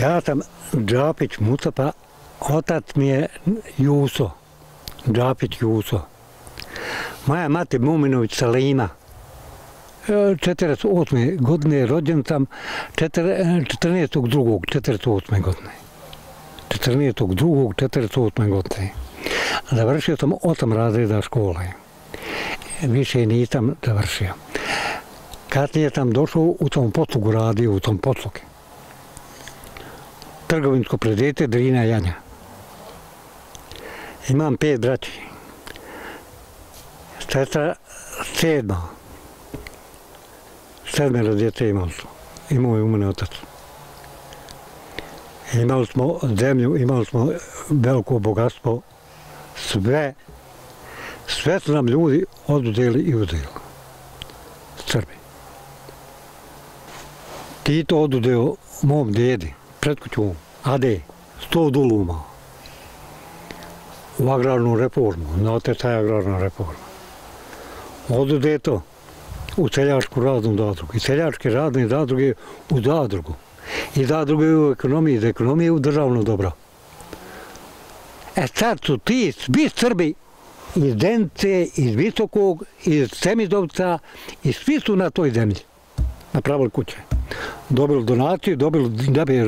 Ja sam Džapić Mustafa, otac mi je Juso, Džapić Juso. Moja mati Muminović Salima. 48. godine rođen sam 14.2.48. godine. 14.2.48. godine. Završio sam 8 razreda škole. Više nisam završio. Kasnije sam došao u tom poslugu, radio u tom poslugu. Trgovinsko preduzeće Drina Janja. Imam 5 braći. Sestra 7. 7 djece imali smo. Imao je u mene otac. Imali smo zemlju, imali smo veliko bogatstvo. Sve su nam ljudi oduzeli i uzeli. Srbi. Tito oduzeo mom djedi, pred kućom, Ade, 100 duluma. U agrarnu reformu, znate šta je agrarna reforma. Oduzeto u seljačku radnu zadrugu. I seljačke radne zadruge u zadrugu. I zadruge u ekonomiji, iz ekonomije u državno dobro. Sad su ti svi Srbi iz Dence, iz Visokog, iz Semidovca i svi su na toj zemlji napravili kuće. Dobili donaciju, dobili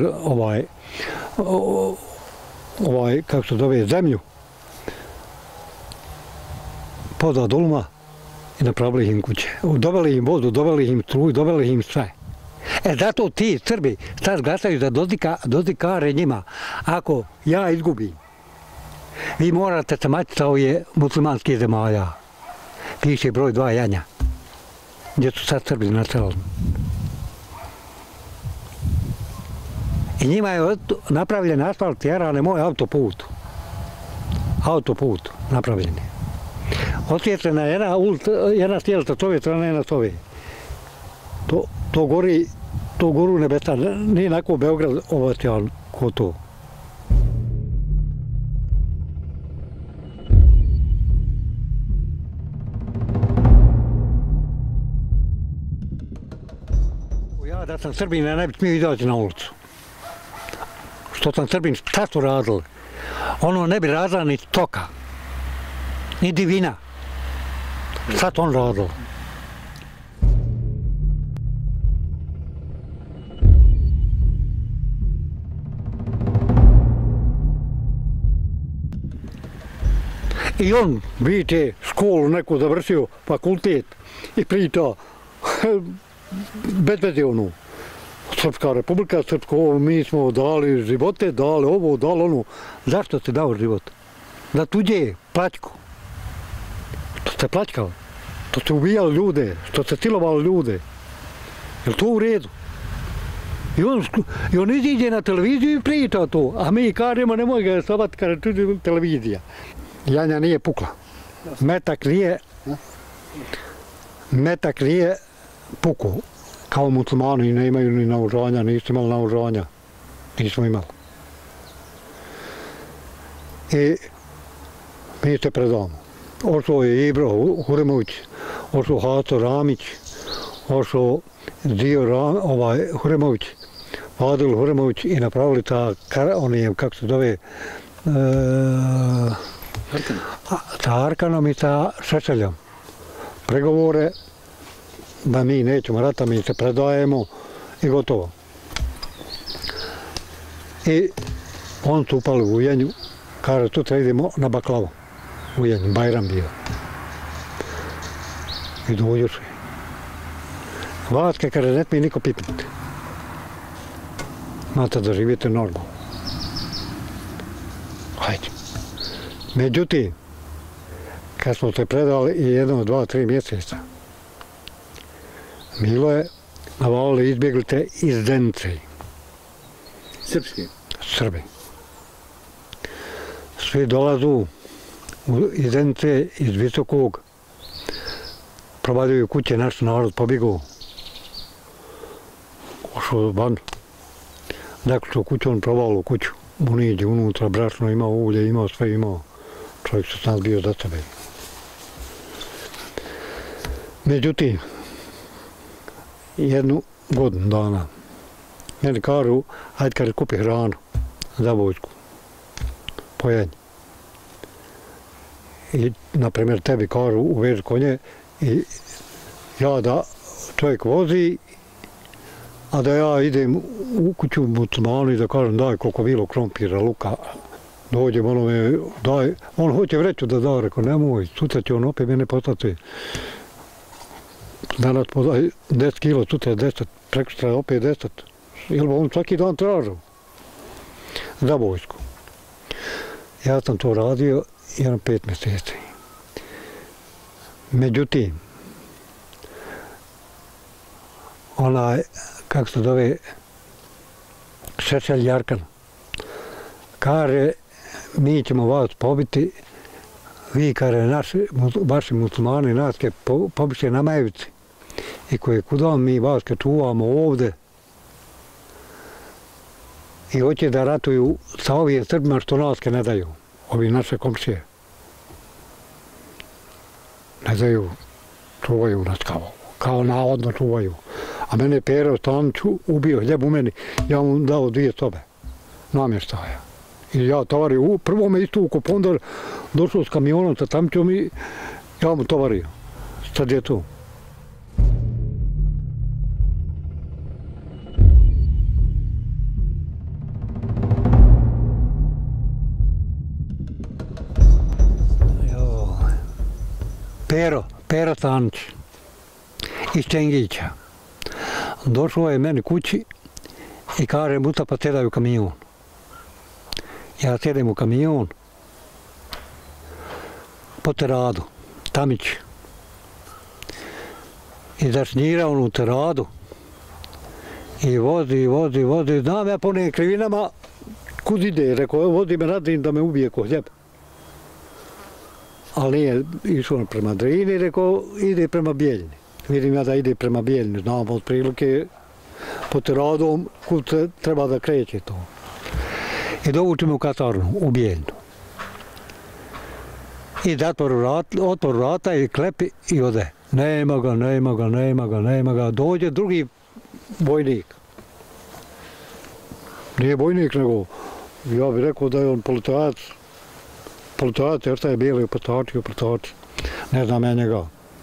kako se zove, zemlju poza duluma i napravili im kuće. Dobili im vodu, dobili im struju, dobili im sve. Zato ti Srbi sad glasaju za Dodikare njima. Ako ja izgubim, vi morate se maći sa ovih muslimanskih zemalja. Piše broj 2 Janja, gdje su sad Srbi naselili. I njima je napravljen asfalt, jerane moj autoput. Autoput napravljen je. Osvjetljena je jedna stjelica s ove strane, jedna s ove. To goru nebesa, nije onako Beograd ovacijan ko to. Ja da sam Srbin, ja ne bi smio izaći na ulicu. Što sam Srbin, šta su radili? Ono ne bi radila ni stoka, ni divina. Šta to on radilo? I on, vidite, školu neku završio, fakultet, i priča, bez veze ono, Srpska republika, Srpsko, mi smo dali živote, dali ovo, dali ono. Zašto ste dao život? Da tuđe plaćku. Što ste plaćkali? Što ste ubijali ljude, što ste silovali ljude. Je li to u redu? I on iziđe na televiziju i priča to, a mi kažemo nemoj ga savati kada je televizija. Janja nije pukla. Metak nije pukao. Kao muslimani ne imaju ni naoružanja, nisu imali naoružanja. Nismo imali. I mi se predamo. Ošao je Ibro Huremović, ošao Haco Ramić, ošao Dio Huremović, Vadil Huremović i napravili kako se zove, sa Arkanom i sa Šešeljom. Pregovore da mi nećemo rata, mi se predajemo i gotovo. I on su upali u Ujenju, kaže sutra idemo na baklavu. Ujenju, Bajram bio. I dođuši. Vaske, kaže, ne smije niko pipnuti. Znate da živite normalno. Hajde. Međutim, kad smo se predali i 1, 2, 3 mjeseca, Milo je navalili izbjeglice iz Dence. Srpski? Srbi. Svi dolazu iz Dence, iz Visokog, provaljuju kuće, naš narod pobjegao. Ošao van. Dakle, što kuću, on provalio kuću. On iđe unutra, brašno imao, ulje imao, sve imao. Čovjek se sam bio za sebe. Međutim, 1 godinu dana meni kažu, ajde kaže kupi hranu za vojsku, pojanje. I, na primjer, tebi kažu uveži konje i ja da čovjek vozi, a da ja idem u kuću muslimanu i da kažem daj koliko bilo krompira, luka, dođem onome, daj, on hoće vreću da da, rekao nemoj, sutra će on opet mene poslati. Danas podaj 10 kilo, sutra 10, prekosutra opet 10. Ili on svaki dan tražio za vojsku. Ja sam to radio 5 mjeseci. Međutim, onaj, kako se zove, Šešelj Jarkan, kaže, mi ćemo vas pobiti, vi, kaže, vaši muslimani nas ke pobiše na Majevici i koje kuda mi vas ke čuvamo ovdje i hoće da ratuju sa ovim Srbima što nas ke ne daju, ovi naše komšije. Ne daju, čuvaju nas kao navodno čuvaju. A mene Pero Stanić ubio hljeb u meni, ja mu dao 2 sobe namještaja. I ja tovario, prvo me istuku, pa onda došao s kamionom sa tamčom i ja mu tovario. Sad je to. Pero Stanić iz Čengića. Došao je meni kući i kaže Mustafa sjedaj u kamion. Ja sjedem u kamion po teradu, Tamić. I zašnjira on u teradu i vozi. Znam ja po nekim krivinama kud ide, rekao vozi me Radin da me ubije ko hljeb. Ali nije išao prema Drini, rekao ide prema Bijeljini. Vidim ja da ide prema Bijeljini, znam otprilike po teradom kud treba da kreće to. I dovučimo u kasarnu, u Bijeljinu. I otvor vrata i klepi i ode. Nema ga. Dođe drugi vojnik. Nije vojnik, nego ja bih rekao da je on policijac. Policijac, jer šta je bijeli postači. Ne znam ja njega.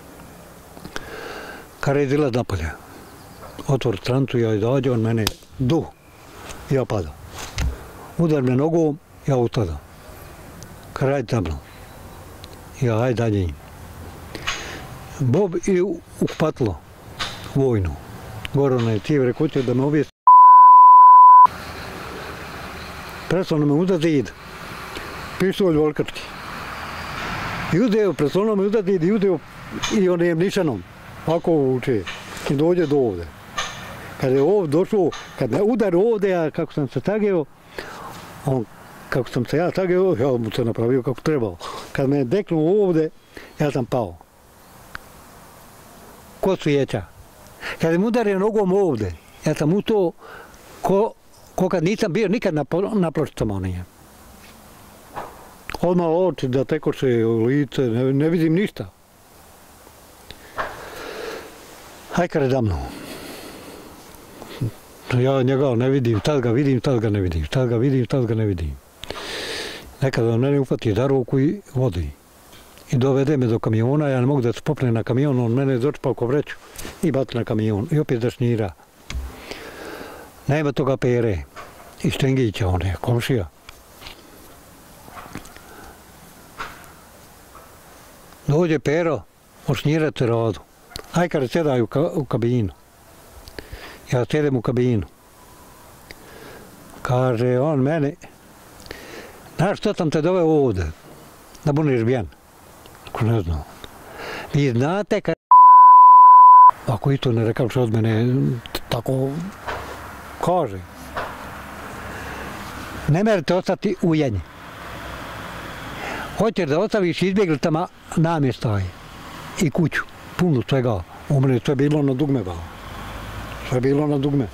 Kad je izlaz napolje, otvor strancu, ja izađe, on mene ja padam. Udar me nogom, ja ustadam. Kad radi za mnom, ja hajde dalje njim. Bob i upatilo vojnu. Gorona je cijevre kuće da me obije preslano me uda zid. Pištolj volkački. I udeo, preslano me uda zid i udeo i onim nišanom. Ako uče. I dođe do ovde. Kad je ovdje došao, kad me udar ovdje, ja kako sam se tagio, kako sam se ja tagio, ja mu se napravio kako trebao. Kad me je deknuo ovdje, ja sam pao. Ko svijeća. Kad je mu udario nogom ovdje, ja sam ustao ko kad nisam bio nikad na pločicama onije. Odmah oči da tekoše lice, ne vidim ništa. Hajkare za mnom. Ja njega ne vidim, tad ga vidim, tad ga ne vidim, tad ga ne vidim. Nekada on mene upati za ruku i vodi. I dovede me do kamiona, ja ne mogu da se popnem na kamion, on mene dočpao ko vreću i baci na kamion. I opet zašnjira. Nema toga Pere, iz Čengića, on je komšija. Dođe Pero, ošnjira teradu. Hajkare sjedaj u kabinu. Ja sjedem u kabinu. Kaže on mene, znaš što sam te doveo ovdje? Da budeš bijan. Ako ne znam. Vi znate kad ako i to ne rekao što od mene tako kaže. Ne merite ostati u Jenji. Hoćeš da ostaviš izbjeglicama namještaj i kuću. Puno svega. U mene sve bilo na dugme. Sve bilo na dugme.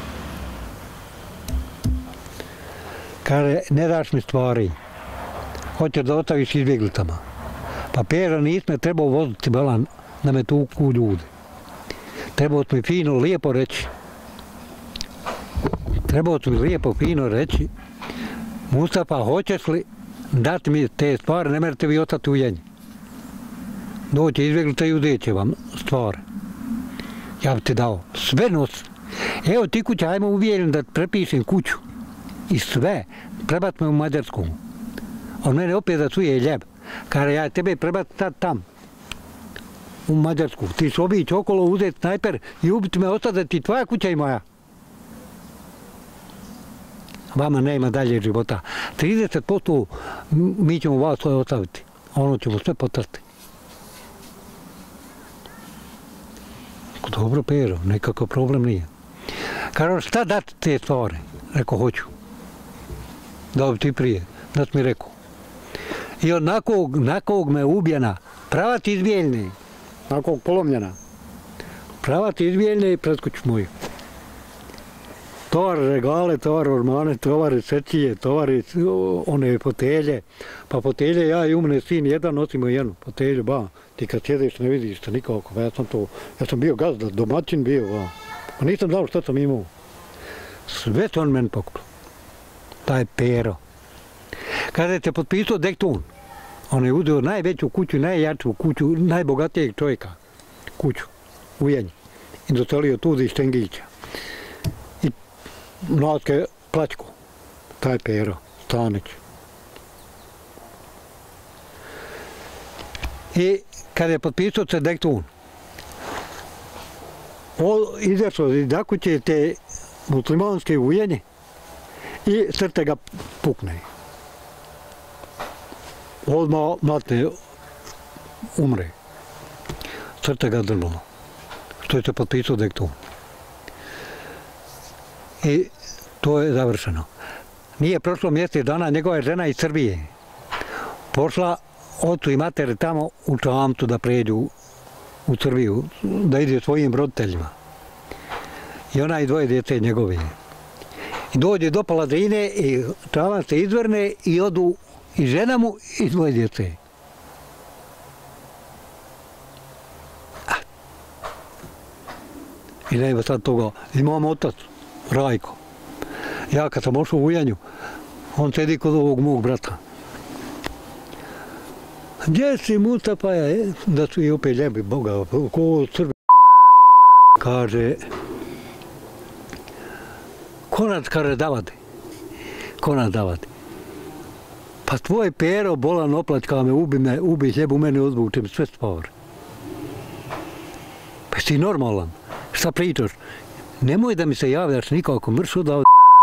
Kaže, ne daš mi stvari. Hoćeš da ostaviš izbjeglicama. Pa Pera nisme trebao voziti balan da me tuku ljudi. Trebao mi fino, lijepo reći. trebao tu lijepo fino reći, Mustafa, hoćeš li dati mi te stvari, ne merite vi ostati u Jenji. Doće, izbjeglite i uzeće vam stvari. Ja bi ti dao sve nos. Evo ti kuća, ajmo uvjerim da prepišem kuću. I sve, prebat me u Mađarsku. On mene opet da suje ljeb. Kada ja tebe prebat sad tam. U Mađarsku. Ti ću obići okolo, uzeti snajper i ubiti me, ostati da ti tvoja kuća i moja. Vama nema dalje života. 30% mi ćemo vas svoje ostaviti. Ono ćemo sve potrti. Dobro, Pero, nekakav problem nije. Kažem, šta dati te stvari? Rekao, hoću. Da bi ti prije. Da mi rekao. I od nakog me ubijena, pravac izbijeljni, nakog polomljena, pravac izbijeljni i pred kuću moju. Tovar regale, tovar ormane, tovari sečije, tovari one fotelje. Pa fotelje ja i umne sin jedan nosimo jednu fotelju, ba. Ti kad sjediš ne vidiš to nikako, ja sam bio gazda, domaćin bio, ba. Pa nisam znao šta sam imao. Sve to on meni pokupio. Taj Pero. Kada je te potpisao Dektun, on je uzeo najveću kuću, najjaču kuću, najbogatijeg čovjeka, kuću u Jenji. I doselio tu iz Štengića. I mlatke plaćku, taj Pero, Stanić. I kada je potpisao se Dektun, izašao iz kuće te muslimanske u Jenji i srce ga pukne. Odmah mlatne umre. Srce ga drnulo. Što je se potpisao Dektun. I to je završeno. Nije prošlo mjesec dana, njegova je žena iz Srbije pošla ocu i matere tamo u Čamcu da pređu u Srbiju, da ide svojim roditeljima. I ona i dvoje djece njegove. I dođe do Paladrine i Čamac se izvrne i odu i žena mu i dvoje djece. I nema sad toga. Imam otac, Rajko. Ja kad sam ošao u Jenju, on sedi kod ovog mog brata. Gdje si Mustafa, da su i opet ljebi Boga, ko Srbi. Kaže, konac kaže davade. Konac davade. Pa tvoj Pero bolan oplačka me, ubi hljeb u mene odvučem sve stvari. Pa si normalan. Šta pričaš? Nemoj da mi se javljaš nikako mrš odavde.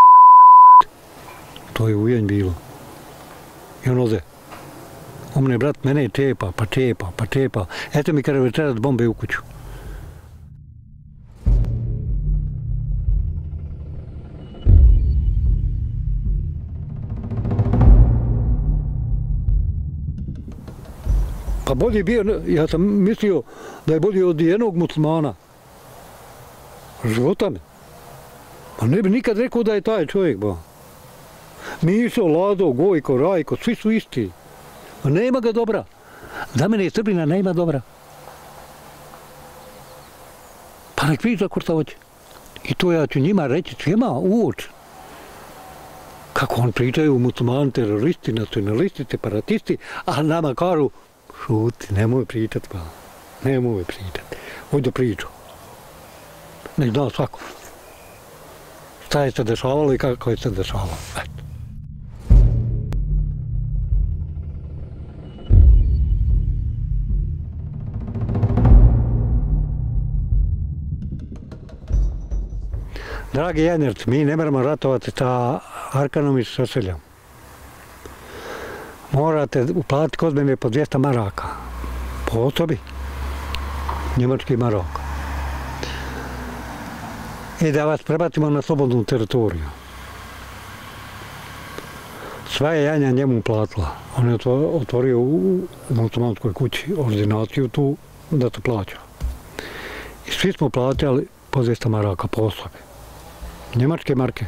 To je u Jenj bilo. I on ode. Umne brat mene čepa, pa čepa, pa čepa. Eto mi kada večeras bombe u kuću. Pa bolje bio, ja sam mislio da je bolje od jednog muslimana. Života me. Pa ne bi nikad rekao da je taj čovjek, ba. Mišo, Lado, Gojko, Rajko, svi su isti. A nema ga dobra. Za mene je Srbina, nema dobra. Pa nek priča ko šta hoće. I to ja ću njima reći svima u oči. Kako on pričaju muslimani, teroristi, nacionalisti, separatisti, a nama kažu šuti, nemoj pričat, pa. Nemoj pričat. Hoće da priču. Nek zna svako. Šta je se dešavalo i kako je se dešavalo. Eto. Dragi Jenjerci, mi ne moramo ratovati sa Arkanom i sa Seljom. Morate uplatiti kod mene po 200 maraka. Po osobi. Njemački maraka. I da vas prebacimo na slobodnu teritoriju. Sva je Janja njemu uplatila. On je otvorio u muslimanskoj kući ordinaciju tu da se plaća. I svi smo platili po 200 maraka po osobi. Njemačke marke.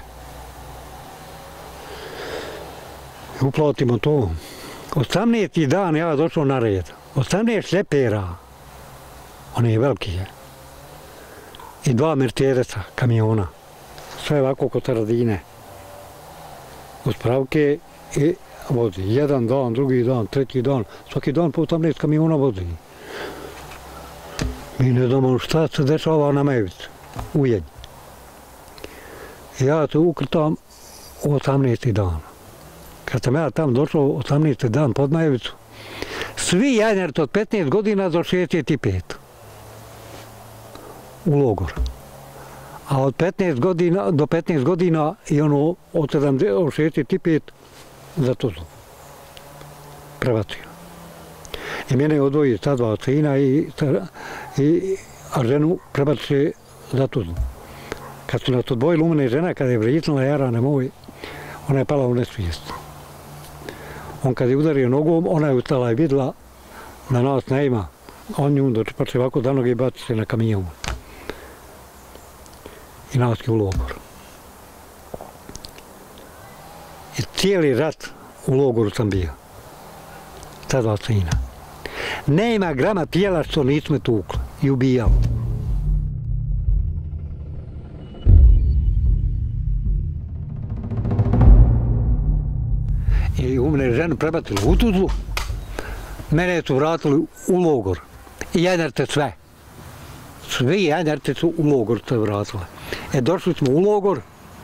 I uplatimo to. 18. dan ja došao na red. 18 šlepera. On je veliki je. I 2 Mercedesa, kamiona. sve ovako kod Haradine. Uz pravke i vozi. Jedan dan, drugi dan, treći dan, svaki dan po 18 kamiona vozi. Mi ne znamo šta se dešava na Mevicu, u Jednji. Ja se ukrtam u 18. dan. Kad sam ja tam došao 18. dan pod Mevicu, svi janjarci od 15 godina do 65 u logor. A od 15 godina do 15 godina i ono od 65 za Tuzlu. Prebacio. I mene odvoji ta dva sina a ženu prebacio za Tuzlu. Kad su nas odvojili, umene žena, kada je vritnula jarane moj, ona je pala u nesvijest. On kad je udario nogom, ona je ustala i vidjela da nas ne ima. On nju dočepače ovako za noge i baci se na kamion. I nas je u logor. I cijeli rat u logoru sam bio. Ta dva sina. Nema grama tijela što nismo tukli i ubijali. I u mene ženu prebacili u Tuzlu, mene su vratili u logor. I janjarce sve. Svi janjarce su u logor se vratili. Došli smo u logor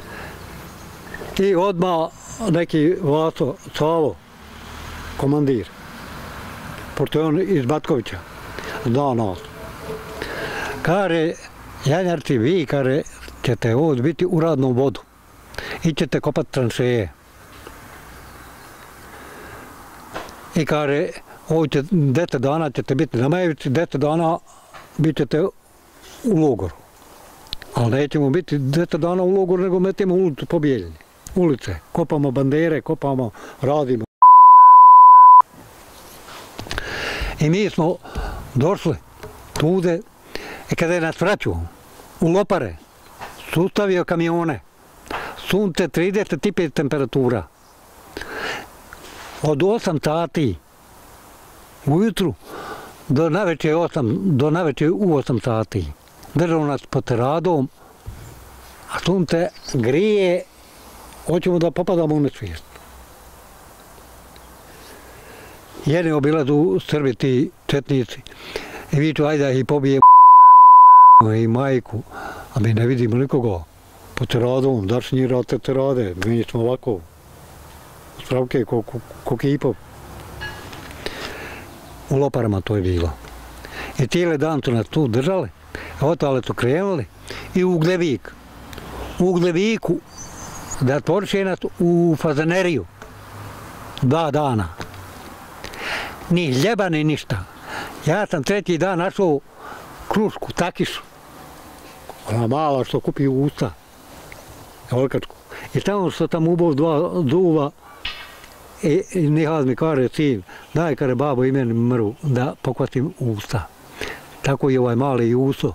i odmah neki Vaso Savo, komandir, pošto je on iz Batkovića, zna nas. Kaže, janjarci, vi, kaže, ćete ovdje biti u radnom vodu i ćete kopati tranšeje. I kaže, ovdje 10 dana ćete biti na Mevici, 10 dana bit ćete u logoru. Ali nećemo biti 10 dana u logoru, nego metimo ulicu po Bijeljini. Ulice, kopamo bandere, kopamo, radimo. I mi smo došli tude i kada je nas vraćao u Lopare, sustavio kamione, sunce 35 temperatura. Od 8 sati ujutru do naveče u 8 sati. Držao nas pod radom, a sunce grije, hoćemo da popadamo u nesvijest. Jedni obilazu Srbi, ti četnici, i viču, ajde da ih pobijemo i majku, a mi ne vidimo nikoga. Pod radom, dašnji rad te rade, mi smo ovako, spravke ko kipov. U Loparama to je bilo. I cijeli dan su nas tu držali, otale su krenuli i u Ugljevik. U Ugljeviku da tvoriše nas u fazaneriju 2 dana. Ni hljeba, ni ništa. Ja sam 3. dan našao krušku, takišu. Ona mala što kupi u usta. Olkačku. I tamo što tam ubao 2 zuva i Nihaz mi kaže, sin, daj kare babo i meni mrvu da pokvatim usta. Tako i ovaj mali uso.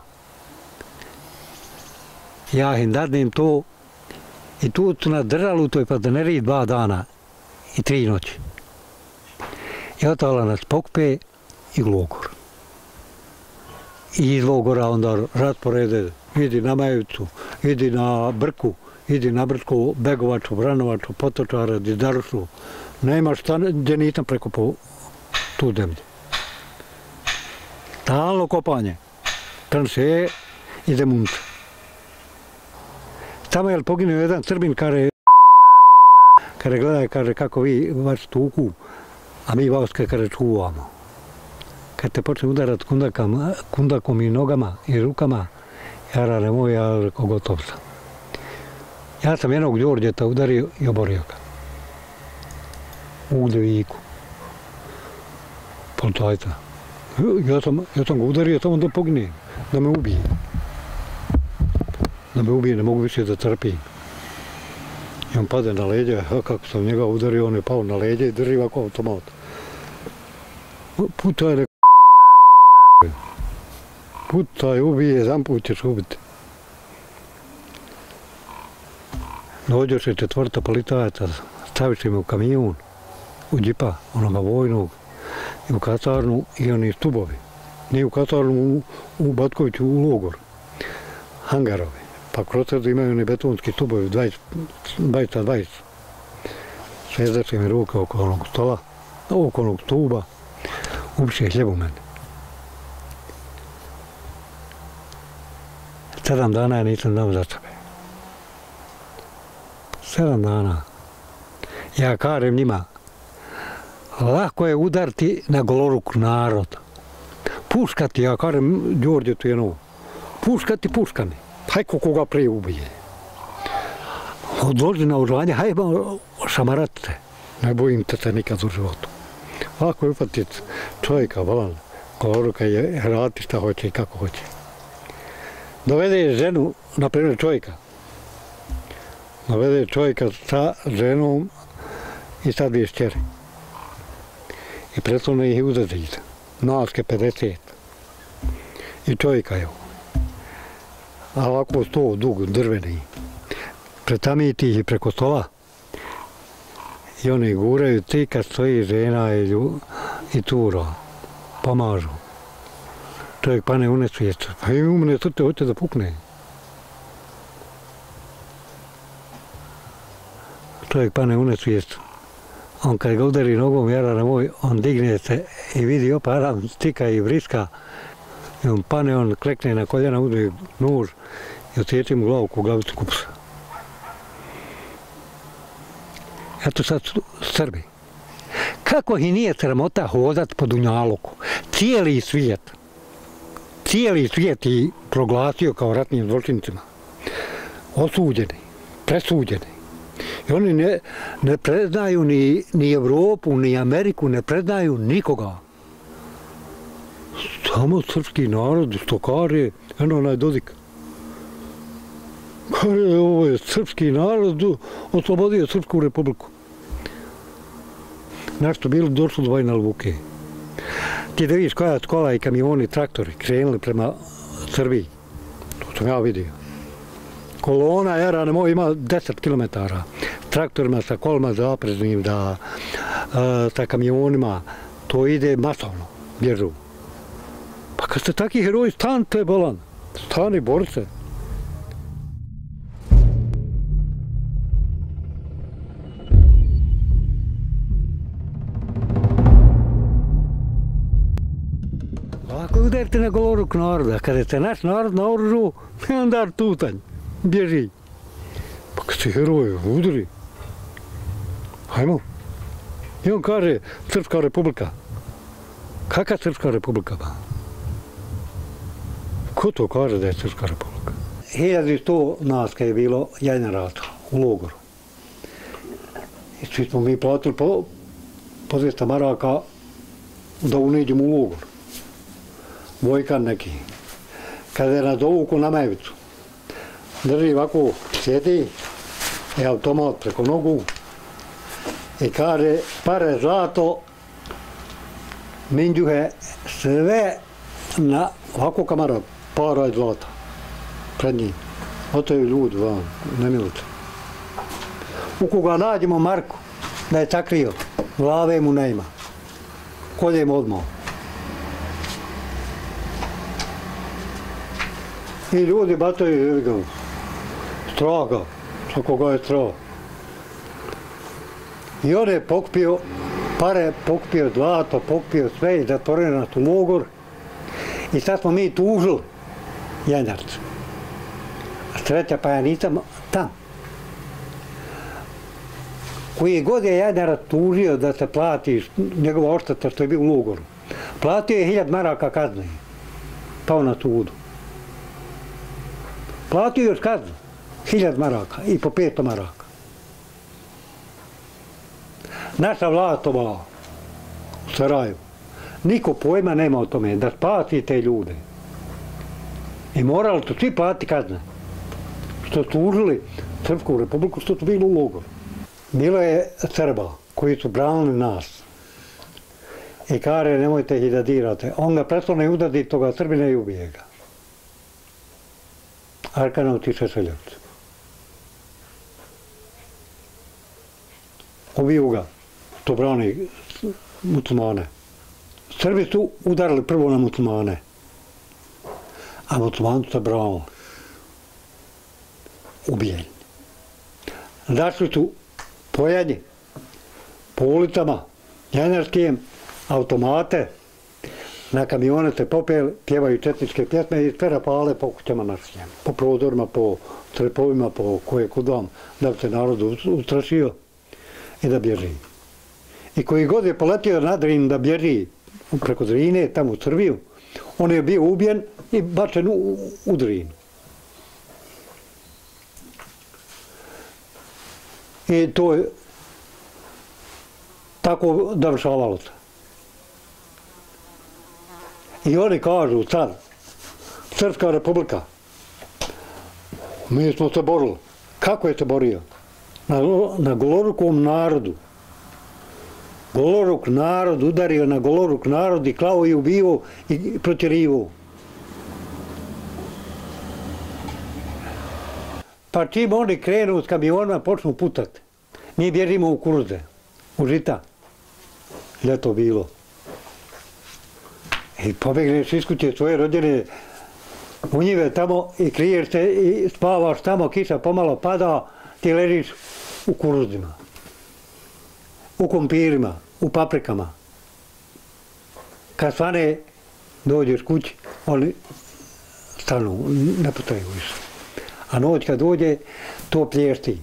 Ja im dadnem to i tu su nas držali u toj fazaneriji 2 dana i 3 noći. I otala nas pokupe i u logor. I iz logora onda rasporede, idi na Mevicu, idi na Brku, idi na Brčku, Begovaču, Vranovaču, Potočare, Dizdarušu. Nema šta gdje nisam prekopao tu zemlju. Stalno kopanje, tranšeje i zemunce. Tamo je poginuo jedan Srbin, kaže, gledaj, kaže, kako vi vaš tuku, a mi vas, kaže, čuvamo. Kad te počne udarati kundakom i nogama i rukama, jarane moj, ja rekao, gotov sam. Ja sam jednog Đorđeta udario i oborio ga. U Ugljeviku. Policajca. Ja sam ga udario samo da pogine, da me ubije. Da me ubije, ne mogu više da trpim. I on pade na leđa, kako sam njega udario, on je pao na leđa i drži ovako automat. Putaj ne putaj, ubije, jedan put ćeš ubiti. Dođoše 4. policajaca, staviš im u kamion, u džipa, onoga vojnog, i u kasarnu i oni stubovi. Nije u kasarnu, u Batkoviću, u logor. Hangarovi. Pa kroz srdu imaju oni betonski stubovi, 20 Svezače mi ruke oko onog stola, oko onog stuba, upiše hljeb u mene. 7 dana ja nisam znao za sebe. 7 dana. Ja kažem njima, lako je udariti na goloruk narod. Puškati, ja kažem Đorđe Tujenovu, puškati puškami. Hajko koga prije ubije. Odloži na oružanje, hajmo šamarat se. Ne bojim te nikad u životu. Lako je upatiti čovjeka, volan, goloruka je raditi šta hoće i kako hoće. Dovede ženu, na primjer čovjeka. Dovede čovjeka sa ženom i sa 2 šćeri. I prethodno ih uzeti. Naske 50. I čovjeka je. A ovako sto dug, drveni. Pretamiti ih preko stola. I oni guraju ti kad stoji žena i cura. Pomažu. Čovjek pane u nesvijest. Pa i umne srce hoće da pukne. Čovjek pane u nesvijest. On kad ga udari nogom, jarana moj, on digne se i vidi opa Adam stika i vriska. I on pane, on klekne na koljena, uzme nož i osjeći mu glavu ko glavicu kupsa. Eto sad Srbi. Kako ih nije sramota hodat po Dunjaluku? Cijeli svijet ih proglasio kao ratnim zločincima. Osuđeni, presuđeni. I oni ne preznaju ni Evropu, ni Ameriku, ne preznaju nikoga. Samo srpski narod, što kaže, eno onaj Dodik. Kaže, ovo je srpski narod, oslobodio Srpsku republiku. Nešto bilo došlo do vojne luke. Ti da vidiš koja kola i kamioni, traktori krenuli prema Srbiji. To sam ja vidio. Kolona, jarane moj, ima 10 kilometara. Traktorima sa kolima zapreznim, sa kamionima. To ide masovno, bježu. Pa kad ste taki heroji, stanite, bolan. Stani, bori se. Ako udarite na goloruk naroda, kada ste naš narod na oružju, onda tutanj, bježi. Pa kad ste heroji, udari. Hajmo. I on kaže, Srpska republika. Kakva Srpska republika ba? Ko to kaže da je Srpska republika? 1100 nas kad je bilo jedan rat u logoru. I svi smo mi platili po 200 maraka da uniđemo u logor. Vojkan neki. Kada je nas dovuku na Majevicu, drži ovako, sjedi, i automat preko nogu i kaže, pare, zlato, minđuhe, sve na ovako kamara, para i zlata, pred njim. Otaju ljudi van, nemilice. U koga nađemo Marku, da je sakrio, glave mu nema. Koljemo odmah. I ljudi bataju, straga, svakoga je strah. I on je pokupio pare, pokupio zlato, pokupio sve i zatvorio nas u logor. I sad smo mi tužili Jenjarca. A sreća pa ja nisam tam. Koji god je Jenjarac tužio da se plati njegova odšteta što je bio u logoru. Platio je 1000 maraka kazne. Pao na sudu. Platio još kaznu. 1000 maraka i po 500 maraka. Naša vlast ova u Sarajevu, niko pojma nema o tome da spasi te ljude. I morali su svi platiti kazne. Što su tužili Srpsku republiku, što su bili u logoru. Bilo je Srba koji su branili nas. I kaže, nemojte ih da dirate. On ga prestane udati toga Srbina i ubije ga. Arkanovci i Šešeljevci. Ubiju ga, to brani muslimane. Srbi su udarili prvo na muslimane, a muslimani su se branili. ubijeni. Našli su pojanje po ulicama, janjarskim, automate, na kamione se popeli, pjevaju četničke pjesme i sve rafale po kućama našim. Po prozorima, po trepovima, po koje kudam, da bi se narod ustrašio i da bježi. I koji god je poletio na Drin da bježi preko Drine, tamo u Srbiju, on je bio ubijen i bačen u Drinu. I to je tako završavalo se. I oni kažu sad, Srpska republika, mi smo se borili. Kako je se borio? Na golorukom narodu. Goloruk narod udario na goloruk narod i klao i ubio i protjerivao. Pa čim oni krenu s kamionima, počnu putati. Mi bježimo u kuruze, u žita. Ljeto bilo. I pobegneš iz kuće svoje rođene u njive tamo i kriješ se i spavaš tamo, kiša pomalo pada, ti ležiš u kuruzima, u kompirima, u paprikama. Kad svane, dođeš kući, oni stanu, ne putaju više. A noć kad dođe, to plješti.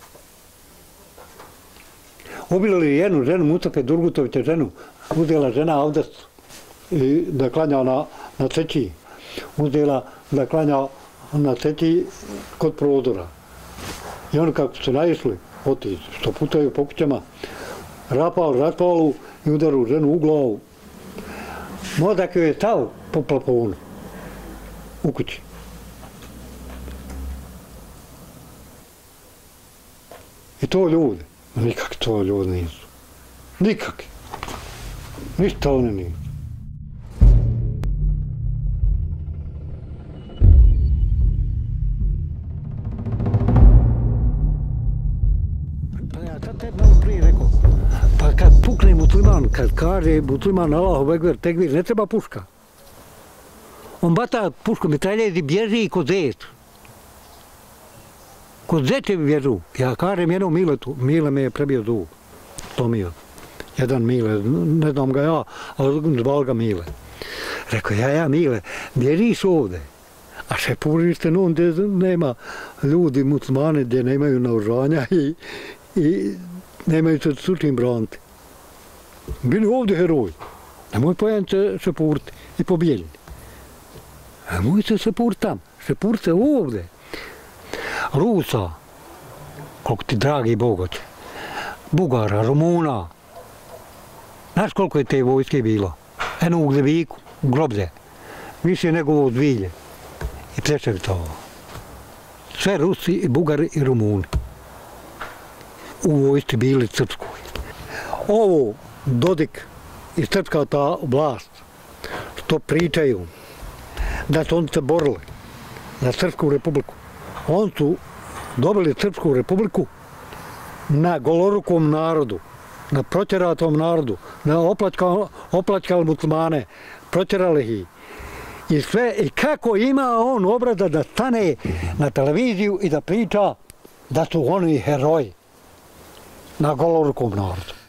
Ubili jednu ženu, Mustafe Durgutovića ženu, uzela žena avdestu i da klanja na ceći. Uzela da klanja na ceći kod prozora. I oni kako su naišli, otići, što putaju po kućama, raspalu i udaru ženu u glavu. Mozak joj je stao po plafonu u kući. I to ljudi, nikak to ljudi nisu. Nikak. Ništa oni nisu. Pa ja sad tebi malo prije rekao, pa kad pukne musliman, kad kaže musliman Allahu ekber tekbir, ne treba puška. On bata pušku mitraljez i bježi kod zec. Kod zeče bježu. Ja kažem jednom Miletu, Mile me je prebio zub. Tomio. Jedan Mile, ne znam ga ja, ali zval ga Mile. Rekao, ja Mile, bježiš ovdje. A šepuriš se non gdje nema ljudi, muslimane, gdje nemaju naoružanja i nemaju se s čim braniti. Bili ovdje heroji. Nemoj pojan se šepuriti i pobijeljeni. Nemoj se šepuriti tam, šepuriti se ovdje. Rusa, koliko ti dragi Bogoće, Bugara, Rumuna. Znaš koliko je te vojske bilo? Eno u Gljeviku, u groblje, više nego ovo Dvilje i Pleševitovo. Sve Rusi i Bugari i Rumuni. U vojsci bili srpskoj. Ovo Dodik i srpska ta vlast, što pričaju, da su oni se borili za Srpsku republiku. Oni su dobili Srpsku republiku na golorukom narodu, na protjeratom narodu, na opljačkali muslimane, protjerali ih. I sve, i kako ima on obraza da stane na televiziju i da priča da su oni heroji na golorukom narodu.